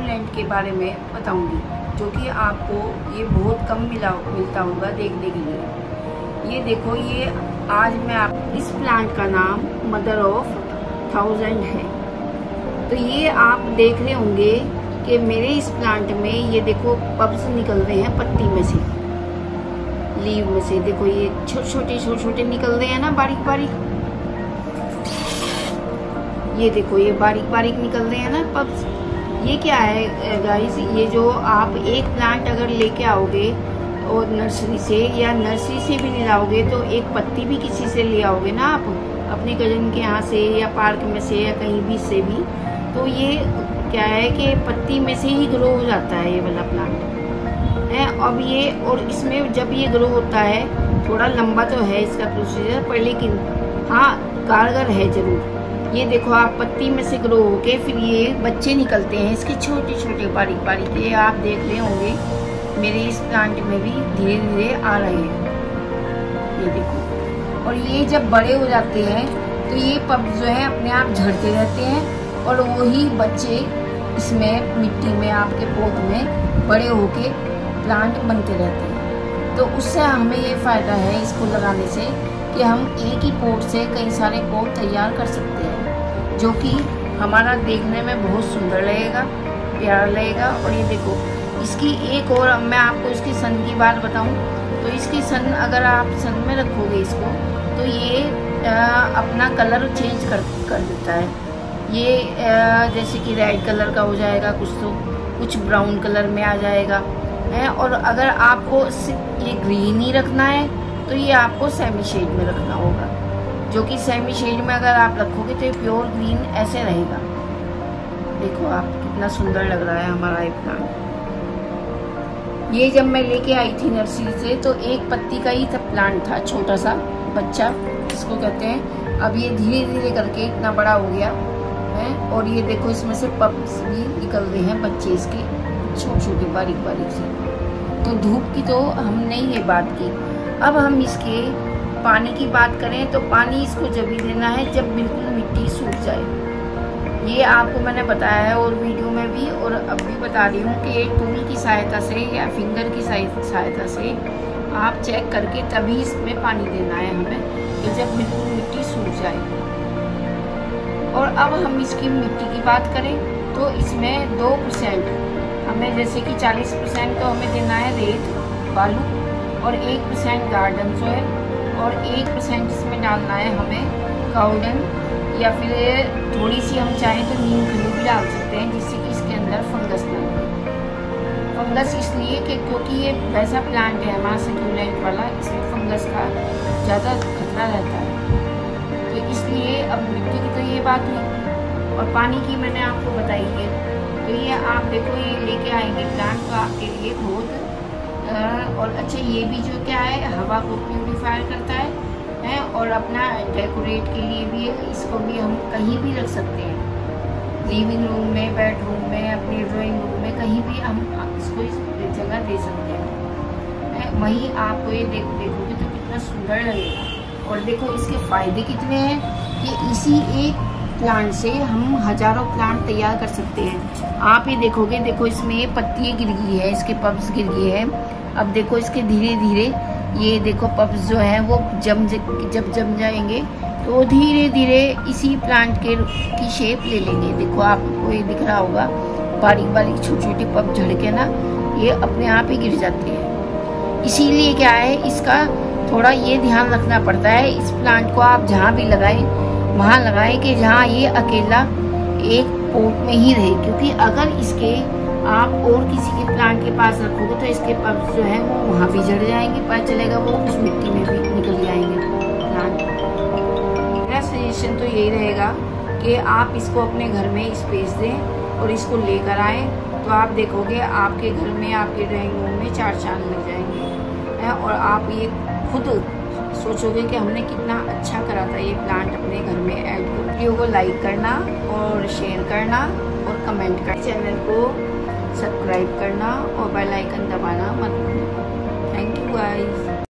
Succulent के बारे में बताऊंगी, जो कि आपको ये बहुत कम मिलता होगा देखने के लिए। ये देखो, ये आज मैं आप इस प्लांट का नाम मदर ऑफ 1000 है। तो ये आप देख रहे होंगे कि मेरे इस प्लांट में ये देखो पब्स निकल रहे हैं पत्ती में से, लीव में से। देखो ये छोटे छोटे निकल रहे हैं ना, बारीक बारीक। ये देखो ये बारीक बारीक निकल रहे हैं ना पब्स। ये क्या है गाइस, ये जो आप एक प्लांट अगर लेके आओगे और नर्सरी से, या नर्सरी से भी नहीं लाओगे तो एक पत्ती भी किसी से ले आओगे ना आप, अपने कजन के यहाँ से या पार्क में से या कहीं भी से भी, तो ये क्या है कि पत्ती में से ही ग्रो हो जाता है ये वाला प्लांट है। अब ये, और इसमें जब ये ग्रो होता है, थोड़ा लंबा तो है इसका प्रोसीजर पर, लेकिन हाँ कारगर है ज़रूर। ये देखो आप पत्ती में से ग्रो होके फिर ये बच्चे निकलते हैं इसके छोटे छोटे बारीक बारीक। ये आप देख रहे होंगे मेरे इस प्लांट में भी धीरे धीरे आ रहे हैं, ये देखो। और ये जब बड़े हो जाते हैं तो ये पब्स जो है अपने आप झड़ते रहते हैं और वही बच्चे इसमें मिट्टी में आपके पॉट में बड़े होके प्लांट बनते रहते हैं। तो उससे हमें ये फ़ायदा है इसको लगाने से कि हम एक ही पॉट से कई सारे पॉट तैयार कर सकते हैं, जो कि हमारा देखने में बहुत सुंदर लगेगा, प्यारा लगेगा। और ये देखो इसकी एक और, मैं आपको इसकी सन की बात बताऊं तो इसकी सन, अगर आप सन में रखोगे इसको तो ये अपना कलर चेंज कर देता है। ये जैसे कि रेड कलर का हो जाएगा कुछ, तो कुछ ब्राउन कलर में आ जाएगा है। और अगर आपको ये ग्रीन ही रखना है तो ये आपको सेमी शेड में रखना होगा, जो कि सेमी शेड में अगर आप रखोगे तो ये प्योर ग्रीन ऐसे रहेगा। देखो आप कितना सुंदर लग रहा है हमारा ये प्लांट। ये जब मैं लेके आई थी नर्सरी से तो एक पत्ती का ही प्लांट था, छोटा सा बच्चा इसको कहते हैं। अब ये धीरे धीरे करके इतना बड़ा हो गया है। और ये देखो इसमें से पप्स भी निकल रहे हैं बच्चे इसके, छोटे छोटे बारीक बारीक से। तो धूप की तो हमने ये बात की। अब हम इसके पानी की बात करें तो पानी इसको जब भी देना है जब बिल्कुल मिट्टी सूख जाए। ये आपको मैंने बताया है और वीडियो में भी, और अब भी बता रही हूँ कि टूल की सहायता से या फिंगर की सहायता से आप चेक करके तभी इसमें पानी देना है हमें, कि जब बिल्कुल मिट्टी सूख जाए। और अब हम इसकी मिट्टी की बात करें तो इसमें 2% हमें, जैसे कि 40% तो हमें देना है रेत बालू, और 1% गार्डन सॉइल, और 1% इसमें डालना है हमें काउडन, या फिर थोड़ी सी हम चाहें तो नीम खली भी डाल सकते हैं, जिससे कि इसके अंदर फंगस ना हो। फंगस इसलिए कि क्योंकि ये वैसा प्लांट है हमारा सक्यूलेंट वाला, इसमें फंगस का ज़्यादा खतरा रहता है। तो इसलिए अब मिट्टी की तो ये बात हुई, और पानी की मैंने आपको बताई है। तो ये आप देखो ये लेके आएंगे प्लांट तो आपके लिए बहुत और अच्छा। ये भी जो क्या है हवा को प्यूरिफायर करता है और अपना डेकोरेट के लिए भी इसको भी हम कहीं भी रख सकते हैं, लिविंग रूम में, बेडरूम में, अपने ड्राइंग रूम में, कहीं भी हम इसको इस जगह दे सकते हैं। वहीं आपको ये देखोगे तो कितना सुंदर लगेगा। और देखो इसके फ़ायदे कितने हैं कि इसी एक प्लांट से हम हजारों प्लांट तैयार कर सकते हैं। आप ये देखोगे, देखो इसमें पत्तियाँ गिर गई है, इसके पब्स गिर गए हैं। अब देखो इसके धीरे धीरे ये देखो पब्स जो है वो जब जम जाएंगे तो वो धीरे धीरे इसी प्लांट की शेप ले लेंगे। देखो आपको ये दिख रहा होगा, बारीक बारीक छोटे छोटे पब झड़ के ना ये अपने आप ही गिर जाते हैं। इसीलिए क्या है, इसका थोड़ा ये ध्यान रखना पड़ता है। इस प्लांट को आप जहाँ भी लगाएं वहाँ लगाएं कि जहाँ ये अकेला एक पॉट में ही रहे, क्योंकि अगर इसके आप और किसी के प्लांट के पास रखोगे तो इसके पब्स जो है वो वहाँ भी झड़ जाएंगे, पता चलेगा वो उस मिट्टी में भी निकल जाएंगे प्लांट। मेरा सजेशन तो यही रहेगा कि आप इसको अपने घर में स्पेस दें और इसको लेकर आएँ, तो आप देखोगे आपके घर में, आपके ड्राइंग रूम में 4 चांद लग जाएंगे। और आप ये खुद सोचोगे कि हमने कितना अच्छा करा था ये प्लांट अपने घर में ऐड। वीडियो को लाइक करना और शेयर करना और कमेंट करना, चैनल को सब्सक्राइब करना और बेल आइकन दबाना मत